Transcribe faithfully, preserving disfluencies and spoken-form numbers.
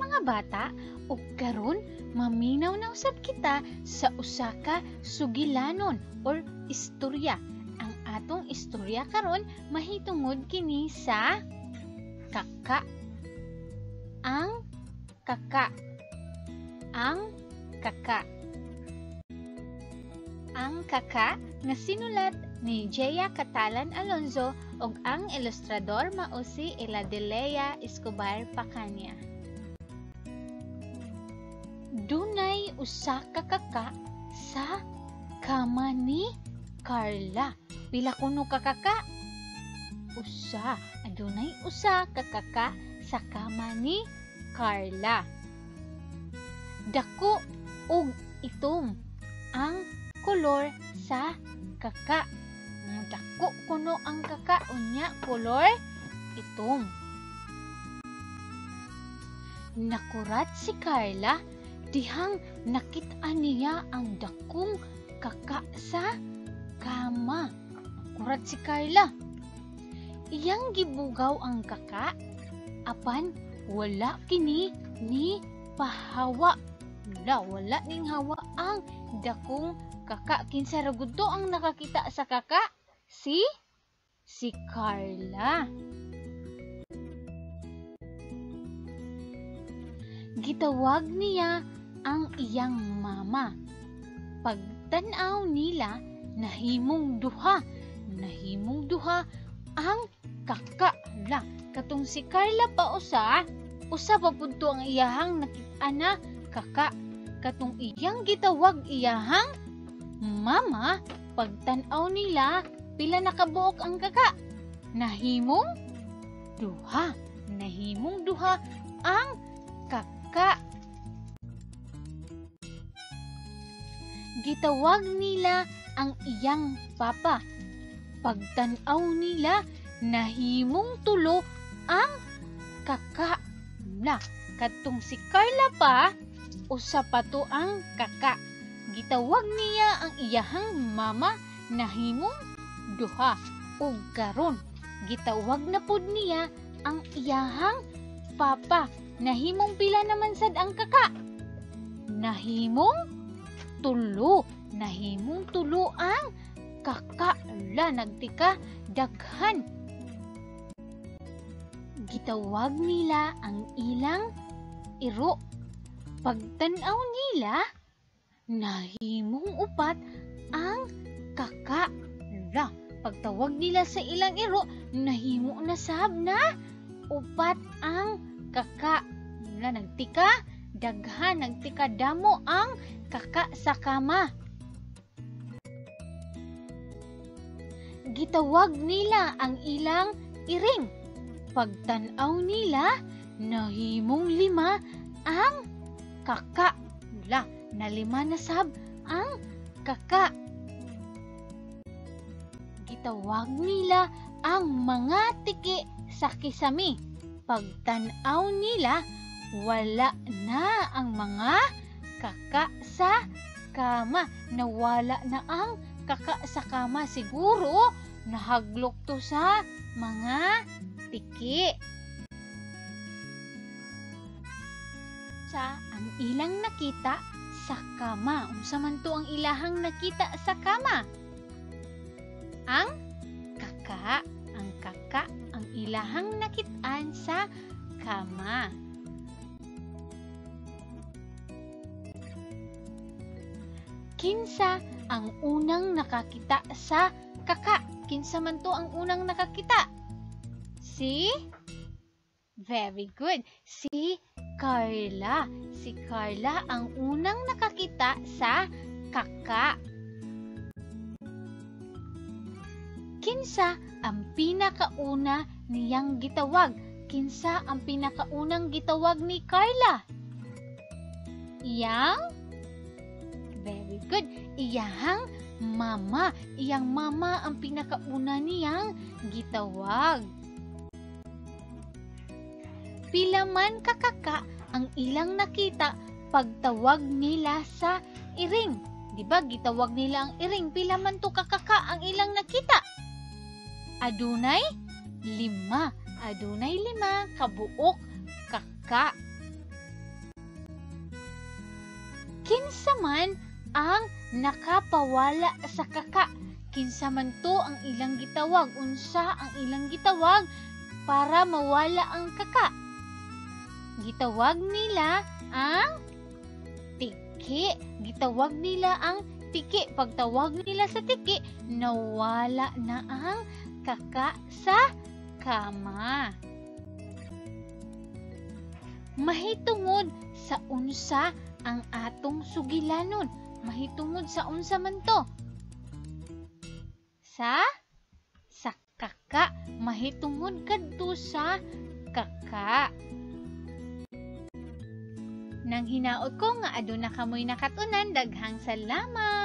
mga bata, ug karon maminaw na usab kita sa usa ka sugilanon or istorya. Ang atong istorya karon mahitungod kini sa kaka. Ang kaka. Ang kaka. Ang kaka nga sinulat ni Jeya Catalan Alonzo ug ang ilustrador mao si Eladelea Escobar Pacania. Dunay usa ka kaka sa kama ni Carla. Pila kuno ka kaka? Usa. Adunay usa ka kaka sa kama ni Carla. Dako ug itom ang kolor sa kaka. Dako kuno ang kaka unya kolor itom. Nakurat si Carla dihang nakit-an niya ang dakong kaka sa kama. Kurat si Carla. Iyang gibugaw ang kaka apan wala kini ni pahawa. Wala, wala ning hawa ang dakong kaka. Kinsa ra gud to ang nakakita sa kaka? Si si Carla. Gitawag niya ang iyang mama. Pagtan-aw nila nahimong duha. Nahimong duha ang kaka. La, katong si Carla pa usa, usa pa pud to ang iyahang nakit-an na kaka. Katong iyang gitawag iyahang mama, pagtan-aw nila pila nakabuok ang kaka. Nahimong duha. Nahimong duha ang kaka. Gitawag nila ang iyang papa. Pagtan-aw nila nahimong tulo ang kaka. Na, katong si Carla pa, usa pa to ang kaka. Gitawag niya ang iyahang mama nahimong duha. Ug karon gitawag na pud niya ang iyahang papa. Nahimong pila naman sad ang kaka? Nahimong tulo. Nahimong tulo ang kaka. La, nagtika daghan. Gitawag nila ang ilang iro. Pagtan-aw nila nahimong upat ang kaka. La, pagtawag nila sa ilang iro nahimo na sab na upat ang kaka. La, nagtika daghan, nagtika damo ang kaka sa kama. Gitawag nila ang ilang iring. Pagtan-aw nila nahimong lima ang kaka. La, nalima na sab ang kaka. Gitawag nila ang mga tiki sa kisami. Pagtan-aw nila wala na ang mga kaka sa kama. Nawala na ang kaka sa kama. Siguro nahaglok to sa mga tiki. Sa ang ilang nakita sa kama. Unsa man to ang ilahang nakita sa kama? Ang kaka. Ang kaka ang ilahang nakit-an sa kama. Kinsa ang unang nakakita sa kaka? Kinsa man to ang unang nakakita? Si? Very good. Si Carla. Si Carla ang unang nakakita sa kaka. Kinsa ang pinakauna niyang gitawag? Kinsa ang pinakaunang gitawag ni Carla? Iyang? Very good. Iyang mama. Iyang mama ang pinakauna niyang gitawag. Pila man kakaka ang ilang nakita pagtawag nila sa iring. Diba, gitawag nila ang iring. Pila man to kakaka ang ilang nakita? Adunay lima. Adunay lima kabuok kaka. Kinsa man ang nakapawala sa kaka? Kinsa man to ang ilang gitawag? Unsa ang ilang gitawag para mawala ang kaka? Gitawag nila ang tiki. Gitawag nila ang tiki. Pagtawag nila sa tiki, nawala na ang kaka sa kama. Mahitungod sa unsa ang atong sugilanon. Mahitungod sa unsa man to? Sa sa kaka. Mahitungod kadto sa kaka. Nang hinaot ko nga aduna kamoy nakatunan, daghang salamat.